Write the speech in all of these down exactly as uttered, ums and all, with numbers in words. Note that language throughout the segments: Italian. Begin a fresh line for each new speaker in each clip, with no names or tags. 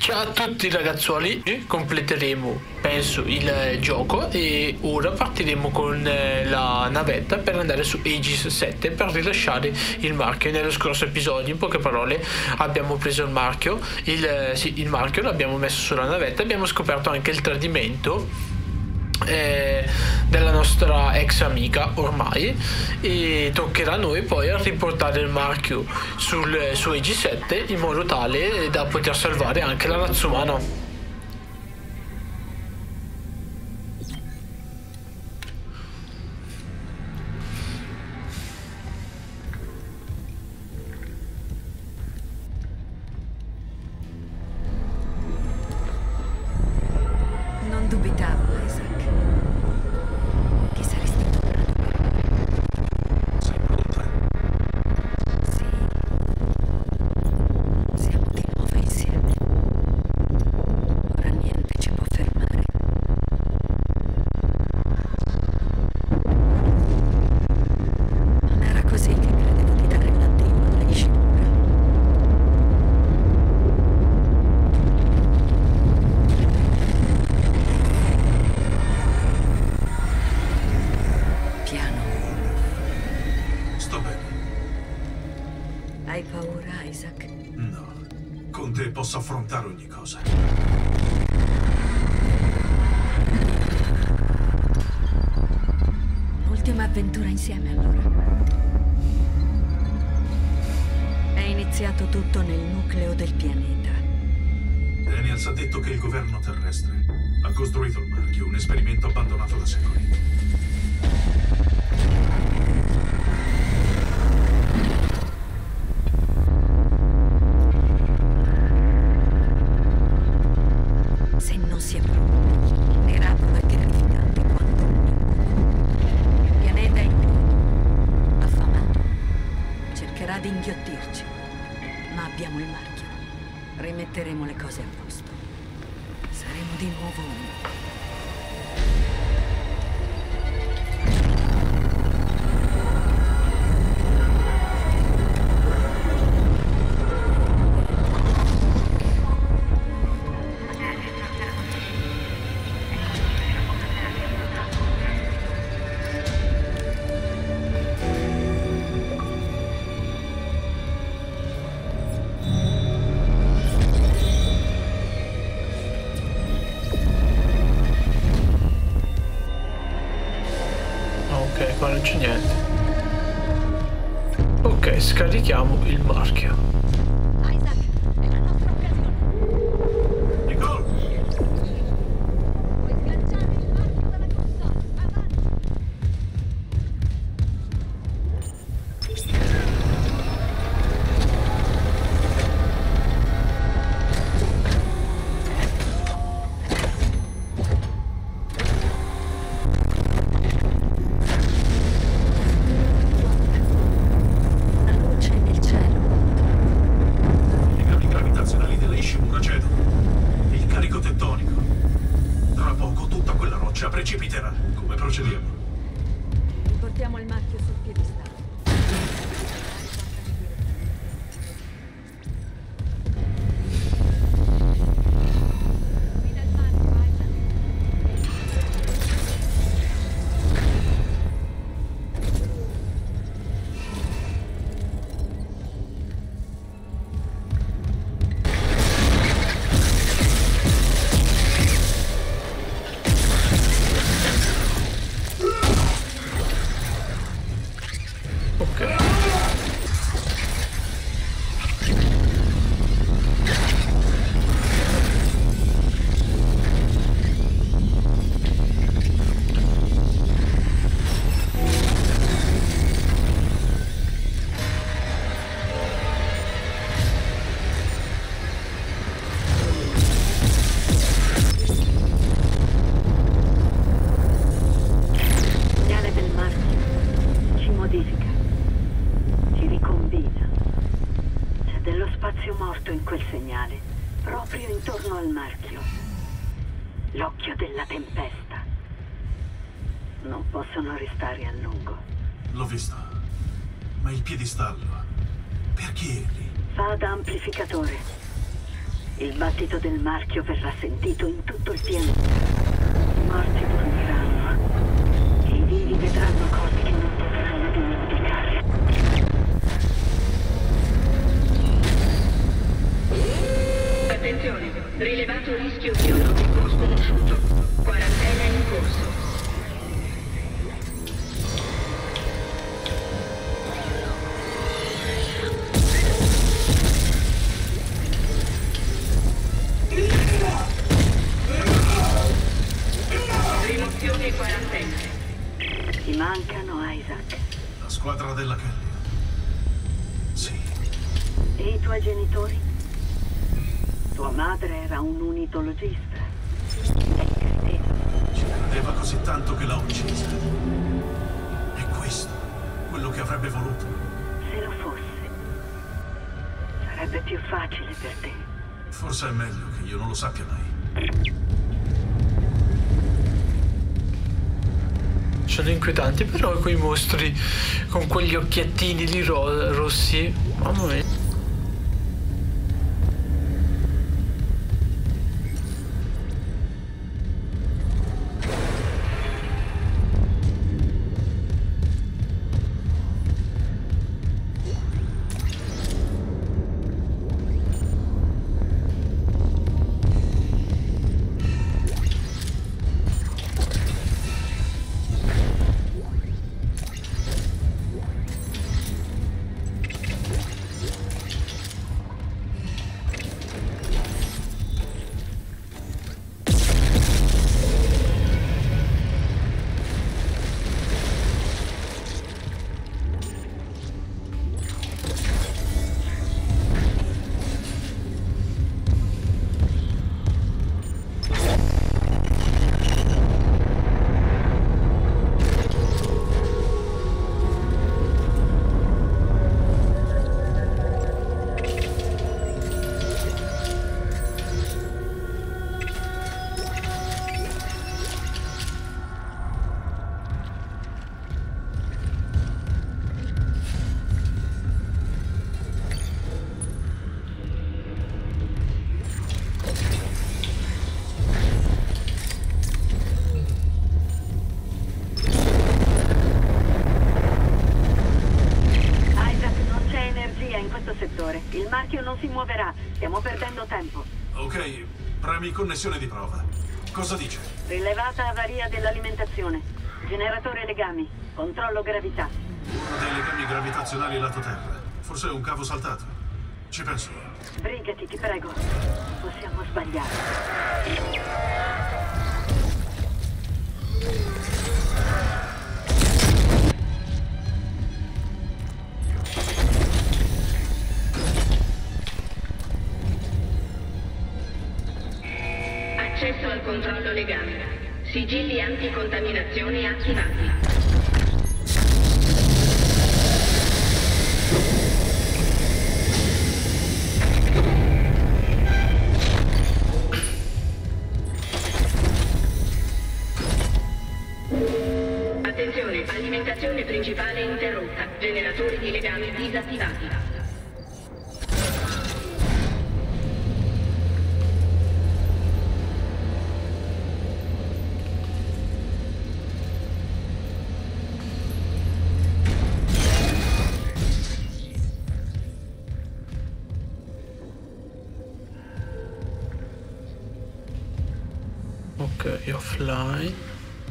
Ciao a tutti ragazzuoli, completeremo penso il gioco e ora partiremo con la navetta per andare su Aegis sette per rilasciare il marchio. Nello scorso episodio, in poche parole, abbiamo preso il marchio, il, sì, il marchio l'abbiamo messo sulla navetta, abbiamo scoperto anche il tradimento Eh, della nostra ex amica ormai, e toccherà a noi poi a riportare il marchio sul, su Aegis sette in modo tale da poter salvare anche la razza umana.
Non dubitavo, Isaac. Che saresti tornato per me.
Sei pronta?
Sì. Siamo di nuovo insieme. Ora niente ci può fermare. Non era così che credevo di dare l'addio alla Ishimura. Piano.
Sto bene.
Hai paura, Isaac?
No. Con te posso affrontare ogni cosa.
Un'ultima avventura insieme, allora. È iniziato tutto nel nucleo del pianeta.
Daniels ha detto che il governo terrestre ha costruito il marchio, un esperimento abbandonato da secoli.
Se non si è pronto, è rapido e terrificante quanto un incubo. Il pianeta è in piedi, affamato. Cercherà di inghiottirci, ma abbiamo il marchio. Rimetteremo le cose a posto. Saremo di nuovo uno.
Ok, qua non c'è niente. Ok, scarichiamo il marchio.
Isaac, è la nostra occasione.
Nicole!
Puoi sganciare il marchio dalla console. Avanti. Una luce nel cielo.
I cavi gravitazionali delle Ishimura cedono. Il carico tettonico. Tra poco tutta quella roccia precipiterà. Come procediamo?
Riportiamo il marchio sul piedistallo. Guida il marchio, Isaac.
Ok.
Il segnale del marchio ci modifica, ci ricombina. C'è dello spazio morto in quel segnale, proprio intorno al marchio. L'occhio della tempesta. Non possono restare a lungo.
L'ho visto. Ma il piedistallo... Perché è lì?
Fa da amplificatore. Il battito del marchio verrà sentito in tutto il pianeta. I morti dormiranno e i vivi vedranno cose che non potranno dimenticare.
Attenzione, rilevato rischio biologico sconosciuto. Quarantena in corso. Rimozione quarantena.
Ti mancano, Isaac.
La squadra della Kelly. Sì.
E i tuoi genitori? Tua madre era un unitologista. È cristiano.
Ci credeva così tanto che l'ha uccisa. È questo quello che avrebbe voluto.
Se lo fosse, sarebbe più facile per te.
Forse è meglio che io non lo sappia mai.
Sono inquietanti però quei mostri con quegli occhiettini lì ro rossi. Mamma mia.
Il marchio non si muoverà. Stiamo perdendo tempo.
Ok, premi connessione di prova. Cosa dice?
Rilevata avaria dell'alimentazione. Generatore legami. Controllo gravità.
Uno dei legami gravitazionali lato terra. Forse è un cavo saltato. Ci penso.
Brigati, ti prego. Possiamo sbagliare.
Accesso al controllo legale. Sigilli anticontaminazione attivati. Attenzione, alimentazione principale interrotta. Generatori di legami disattivati.
Ok, offline.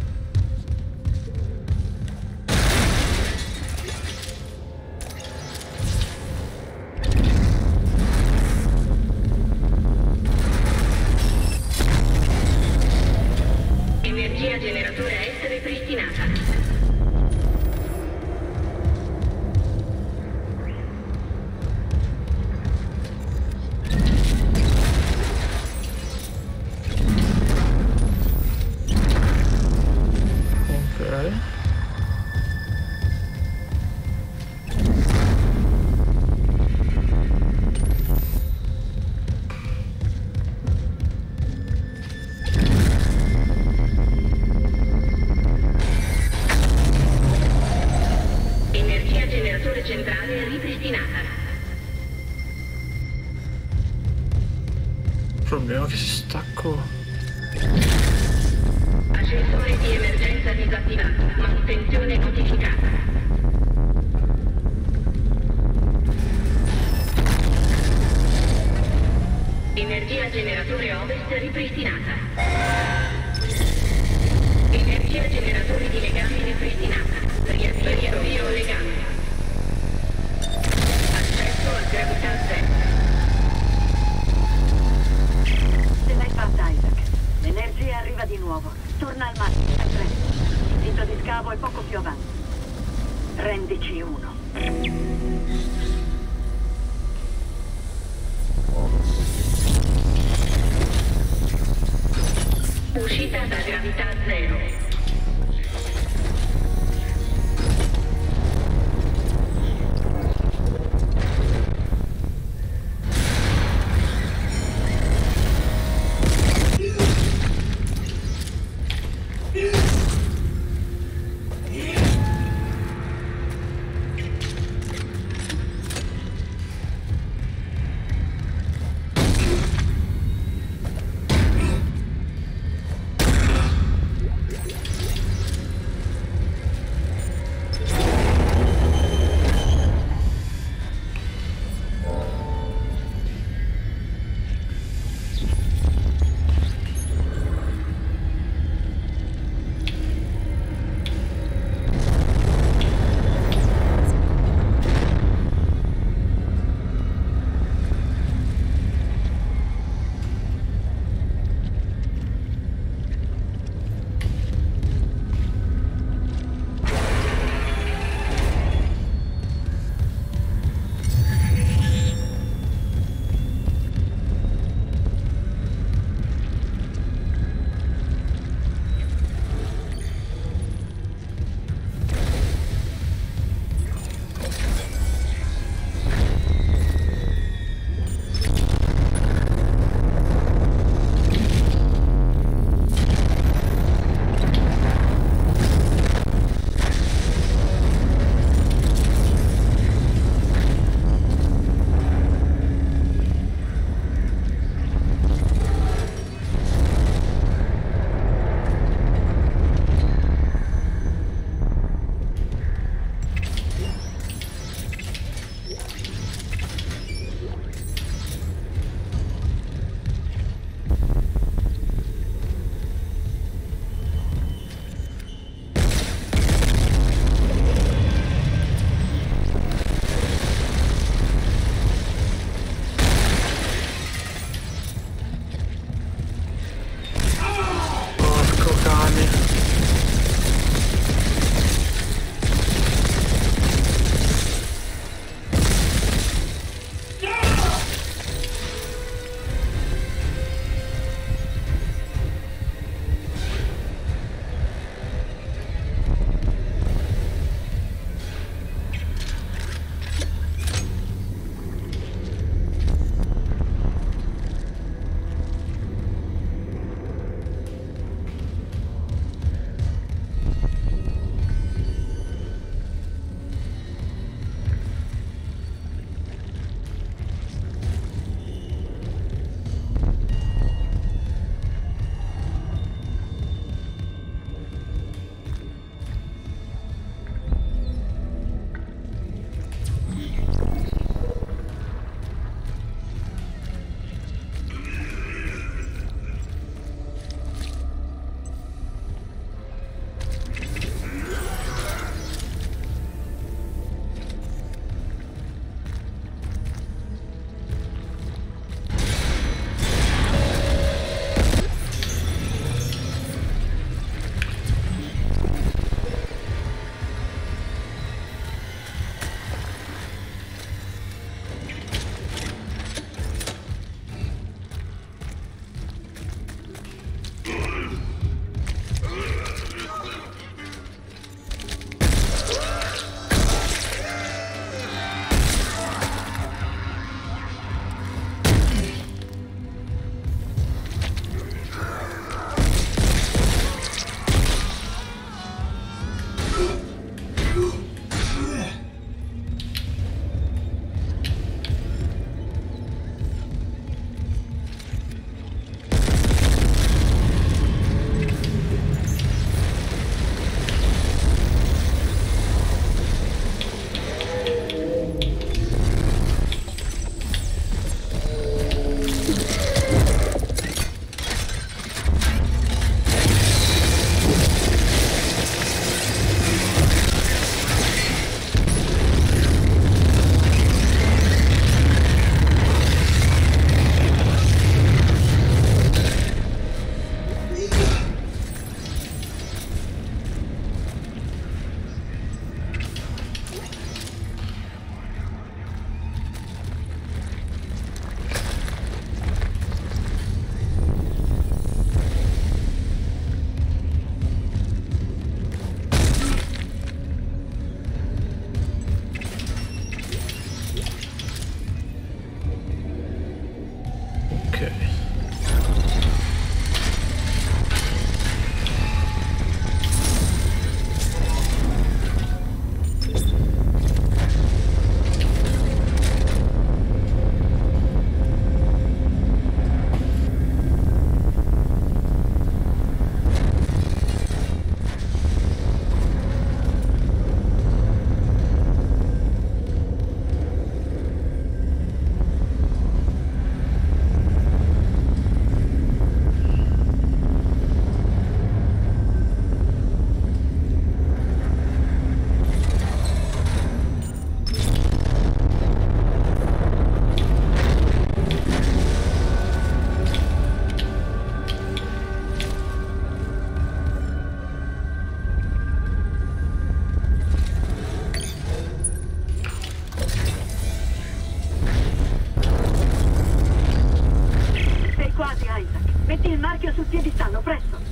Energia generatore a essere pristinata.
che si stacco.
Ascensore di emergenza disattivato. Manutenzione notificata. Energia generatore ovest ripristinata. Energia generatore di legami ripristinata. Riavvio legame. Accesso a gravità zero.
Ce l'hai fatta, Isaac. L'energia arriva di nuovo. Torna al massimo, è presto. Il sito di scavo è poco più avanti. Rendici uno.
Uscita da gravità zero.
Metti il marchio sul piedistallo, presto!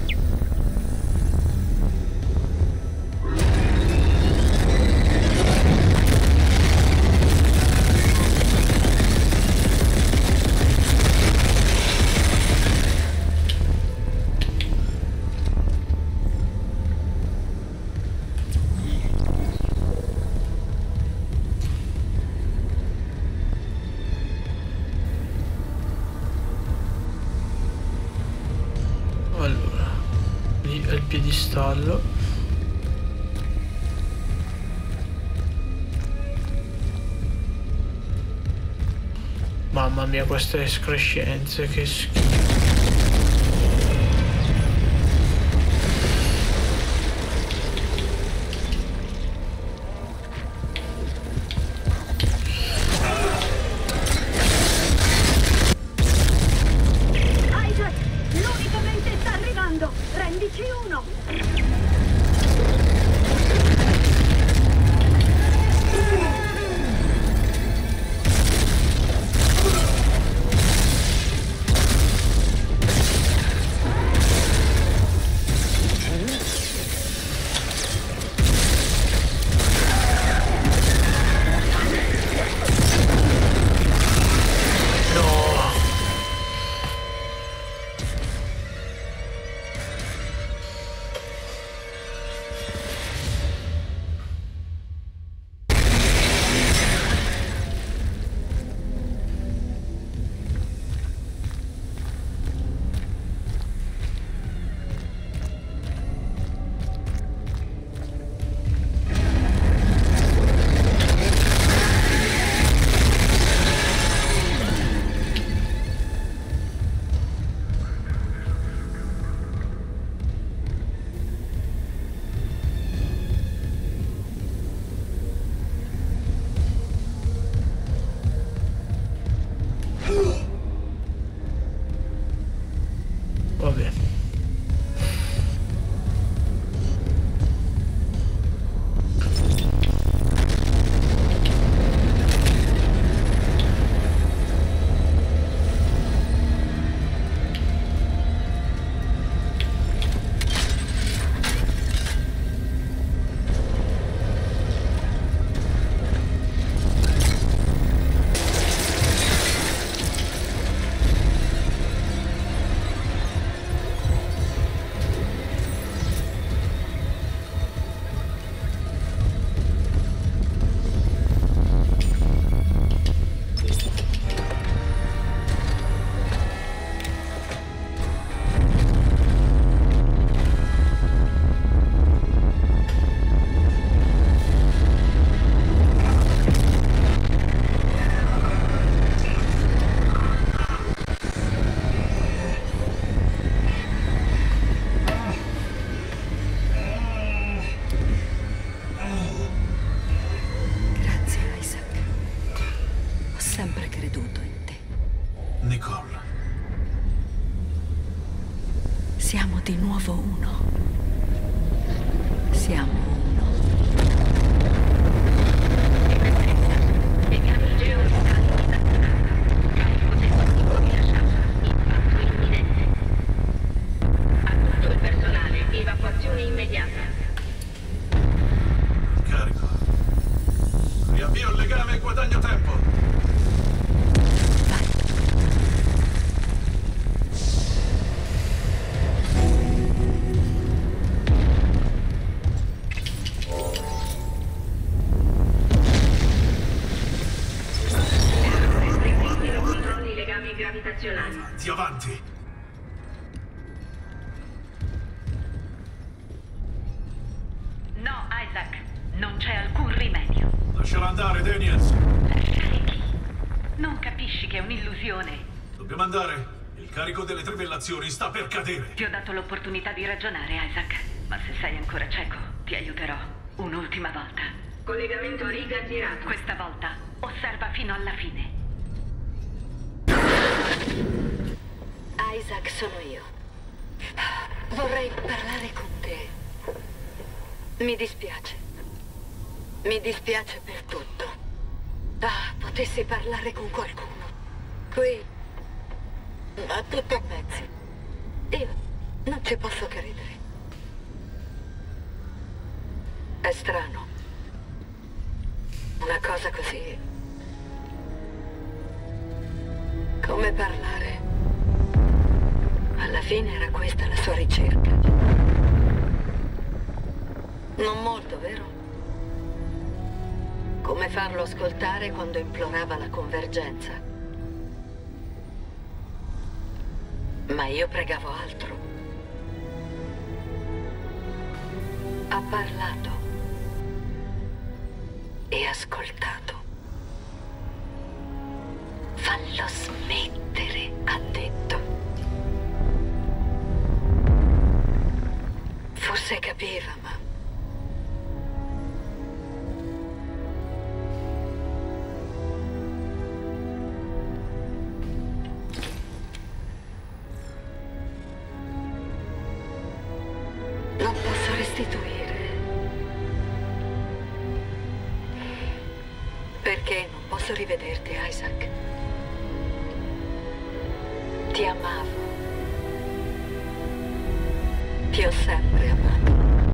Allora, lì è il piedistallo. Mamma mia, queste escrescenze, che schifo.
Isaac, l'unica mente sta arrivando! Rendici uno!
Vabbè.
sempre creduto in te.
Nicole.
Siamo di nuovo uno. Siamo uno.
Piani geostati disattivata. Carico tecnico rilasciato. Impatto imminente. A tutto il personale, evacuazione immediata.
Carico. Riavvio il legame e guadagno tempo.
Vai.
Controlli legami gravitazionali.
Avanti, avanti.
No, Isaac, non c'è alcun rimedio.
Lasciala andare, Daniels.
Lasciare chi? Non capisci che è un'illusione?
Dobbiamo andare. Il carico delle trivellazioni sta per cadere.
Ti ho dato l'opportunità di ragionare, Isaac. Ma se sei ancora cieco, ti aiuterò. Un'ultima volta.
Collegamento riga girato.
Questa volta osserva fino alla fine.
Isaac, sono io. Vorrei parlare con te. Mi dispiace. Mi dispiace per tutto. Ah, potessi parlare con qualcuno. Qui, a tutto a pezzi.
È strano. Una cosa così. Come parlare. Alla fine era questa la sua ricerca. Non molto, vero? Come farlo ascoltare quando implorava la convergenza. Ma io pregavo altro. Ha parlato e ascoltato. Fallo smettere, ha detto. Forse capiva, ma... non posso restituire. Perché non posso rivederti, Isaac? Ti amavo. Ti ho sempre amato.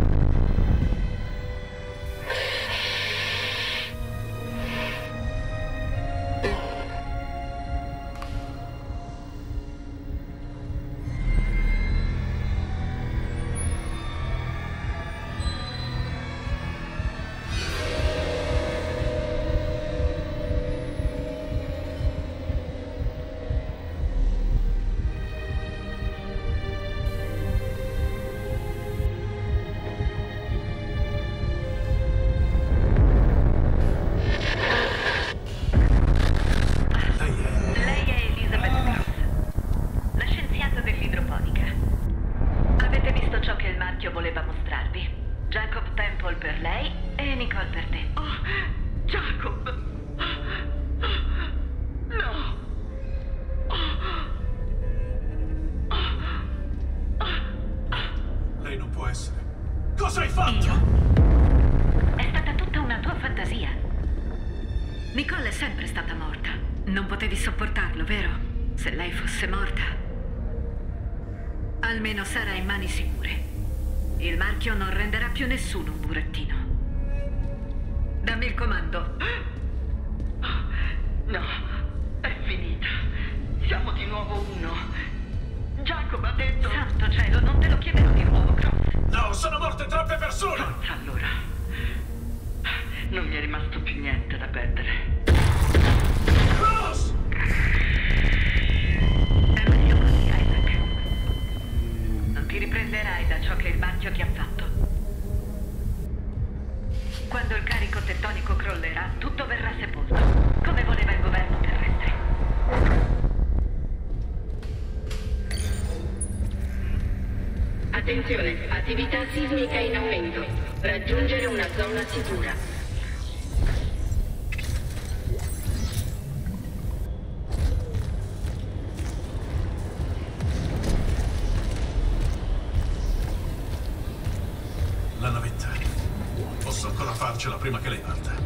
Almeno sarà in mani sicure. Il marchio non renderà più nessuno un burattino. Dammi il comando.
No, è finita. Siamo di nuovo uno. Jacob ha detto...
Santo cielo, non te lo chiederò di nuovo, Cross.
No, sono morte troppe persone!
Allora, non mi è rimasto più niente da perdere.
Cross!
È meglio così, Isaac. Non ti riprenderai da ciò che il marchio ti ha fatto. Quando il carico tettonico crollerà, tutto verrà sepolto, come voleva il governo terrestre.
Attenzione, attività sismica in aumento. Raggiungere una zona sicura.
La navetta. Posso ancora farcela prima che lei parta.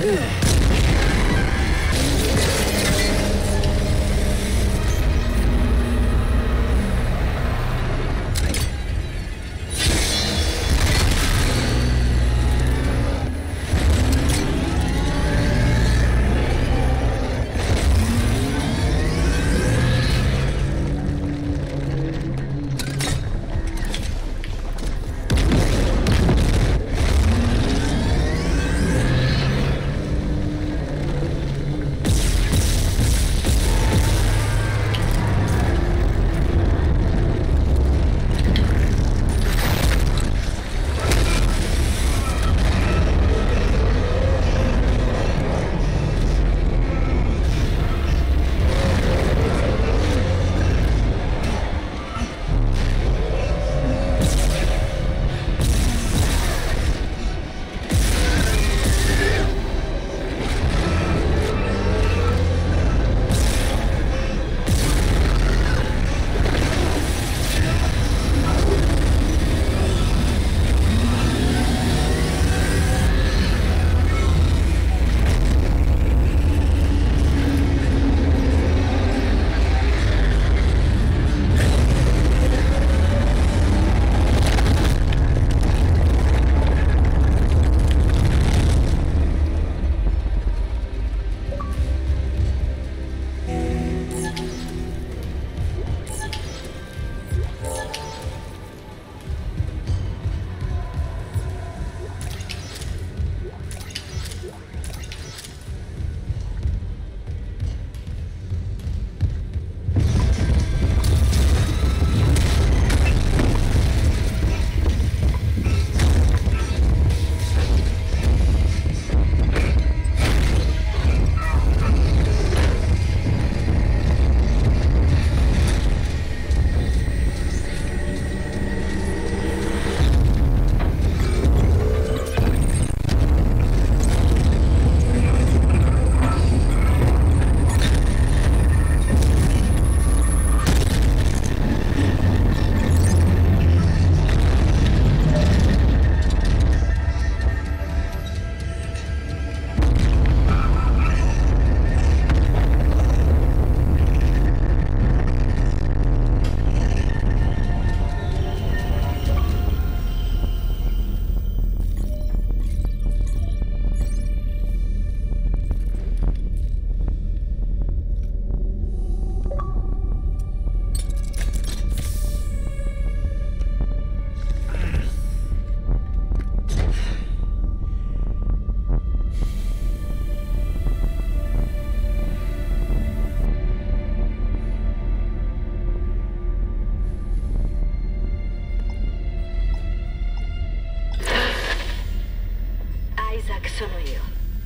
sono io.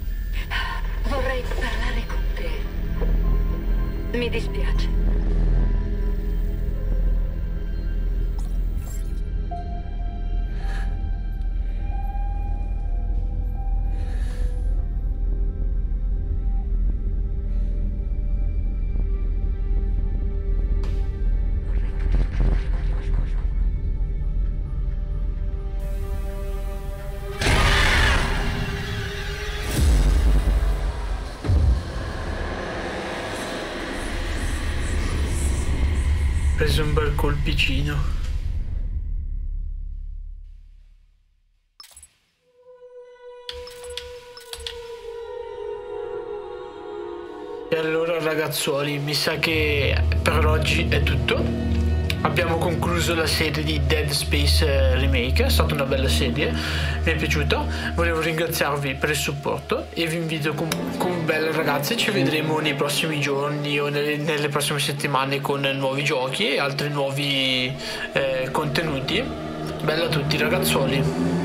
Vorrei parlare con te. Mi dispiace.
Preso un bel colpicino. E allora ragazzuoli, mi sa che per oggi è tutto. Abbiamo concluso la serie di Dead Space Remake, è stata una bella serie, mi è piaciuta. Volevo ringraziarvi per il supporto e vi invito con, con belle ragazze, ci vedremo nei prossimi giorni o nelle, nelle prossime settimane con nuovi giochi e altri nuovi eh, contenuti. Bella a tutti ragazzuoli.